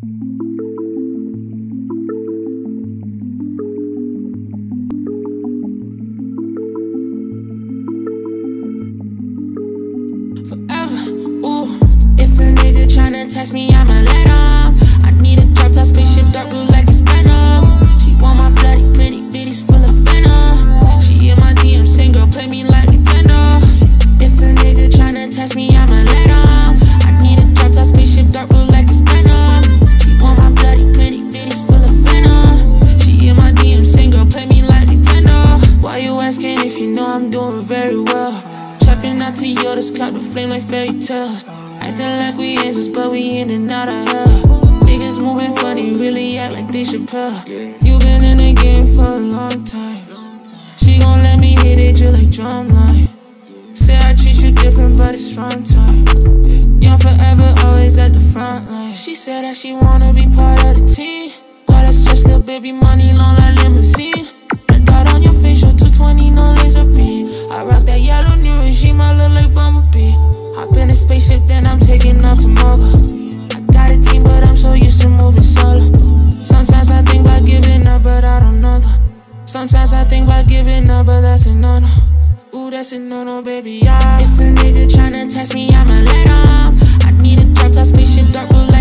Forever, ooh. If a nigga tryna test me, I'ma let him. I need a drop top spaceship, dark blue like it's venom. She want my bloody pretty bitties full of venom. She in my DM saying, girl, play me like Nintendo. If a nigga tryna test me, I'ma let him. I need a drop top spaceship, dark blue like it's venom. She want my bloody pretty bitties full of venom. She in my DM saying, girl, play me like Nintendo. Why you asking if you know I'm doing very well? Trapping out to Yoda's, clock the flame like fairy tales. Acting like we angels, but we in and out of hell. Niggas moving funny, really act like they Chappelle. You been in the game for a long time. She gon' let me hit it just like drumline. Say I treat you different, but it's from time. Young forever, always at the front line. She said that she wanna be part of the team. Got a stretch, little baby, money long like limousine. Red dot on your facial, 220, no laser beam. I rock that yellow new regime, I look like Bumblebee. Hop in a spaceship, then I'm taking off to Mocha. I got a team, but I'm so used to moving solo. Sometimes I think about giving up, but I don't know though. Sometimes I think about giving up, but that's a no-no. Ooh, that's a no-no, baby, yeah. If a nigga tryna test me, I'ma let him. I need a drop top spaceship, dark blue